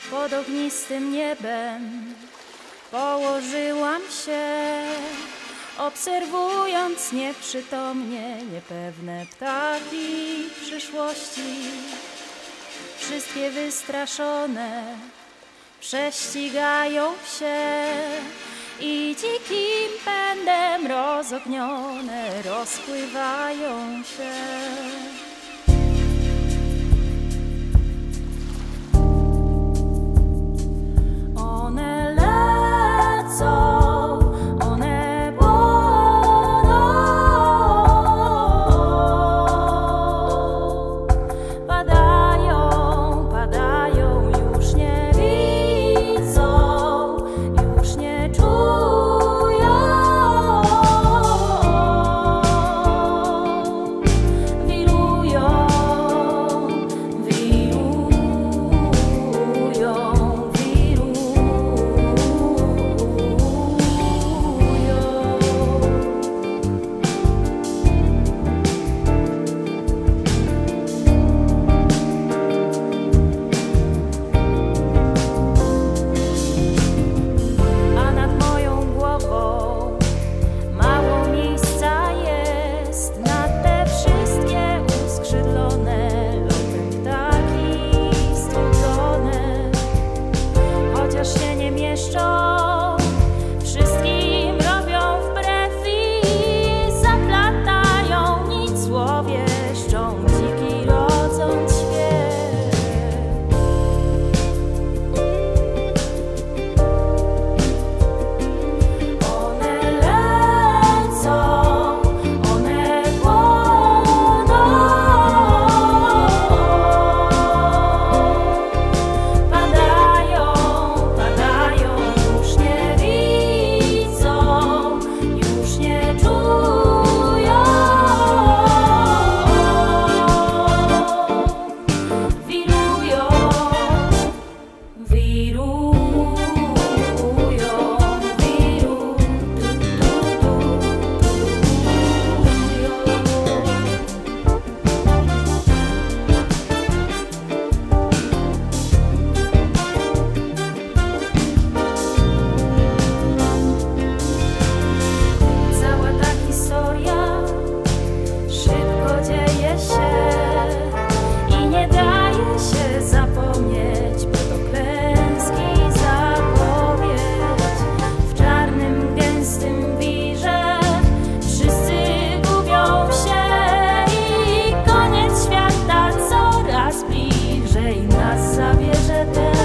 Pod ognistym niebem położyłam się, obserwując nieprzytomnie niepewne ptaki przyszłości. Wszystkie wystraszone prześcigają się i dzikim pędem rozognione rozpływają się. One lecą, one płoną, padają, padają, już nie widzą, już nie czują. Wirują, a nad moją głową mało miejsca jest na te wszystkie uskrzydlone lotem ptaki strudzone. Chociaż się nie mieszczą, wszystkim robią wbrew i zaplatają, nic złowieszczą, dziki rodząc świat. One lecą, one płoną, padają, padają, już nie widzą, już nie czują. Wirują, cała ta historia szybko dzieje się i nie daje się zapomnieć, bo to klęski zapowiedź. W czarnym, gęstym wirze wszyscy gubią się i koniec świata coraz bliżej nas zabierze też.